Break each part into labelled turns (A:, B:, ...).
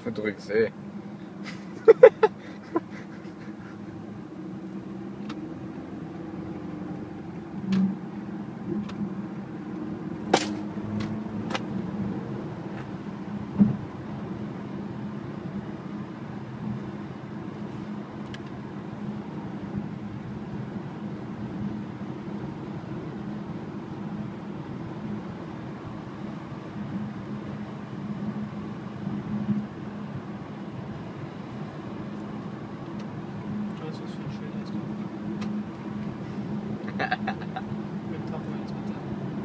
A: Drück's eh.
B: Was ist das für ein Schild jetzt kommt? Mit Tacho jetzt bitte.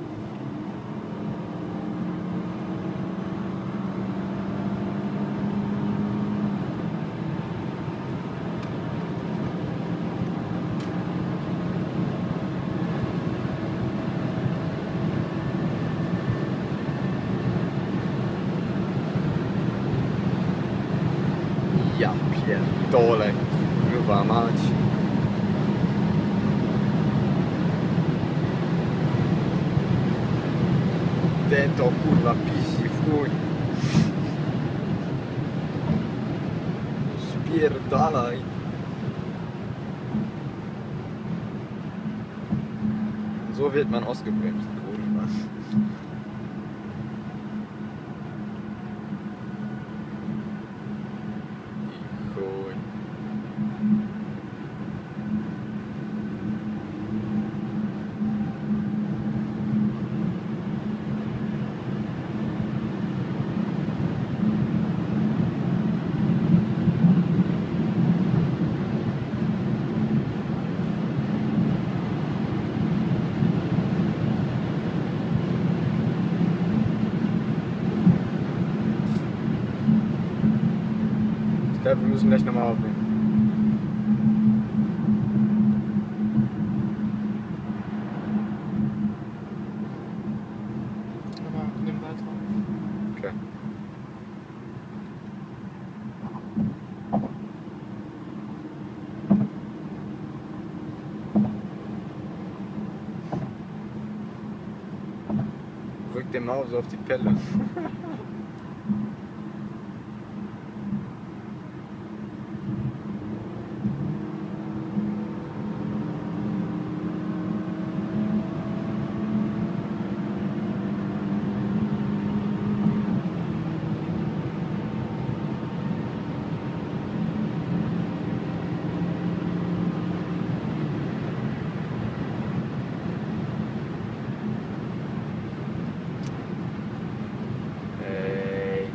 A: Ja pierdolę, kurwa mać. Ten to kurwa pisi w chuj. Spierdalaj. So wird man ausgebremst, kurwa. I chuj. Ich glaube, wir müssen gleich nochmal aufnehmen.
B: Aber nimm weiter.
A: Okay. Rück den Maus auf die Pelle. Ey.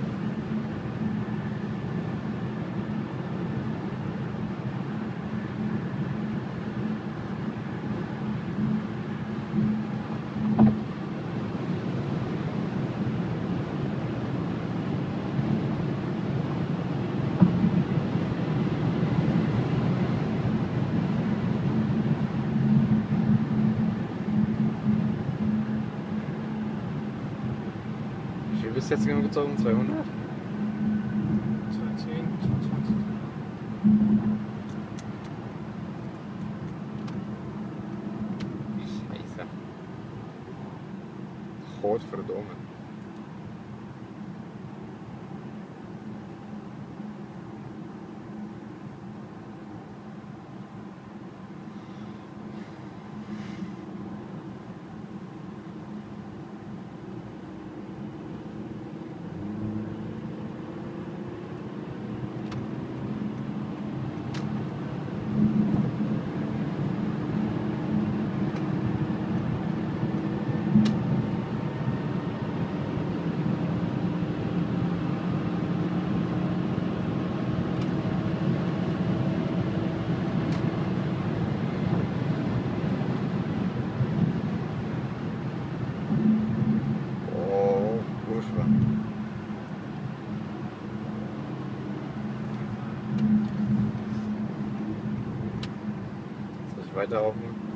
A: Wie viel bist du jetzt genau gezogen? 200?
B: 210, 220.
A: Scheiße. Godverdomme. Oh, kurwa. Soll ich weiter aufnehmen?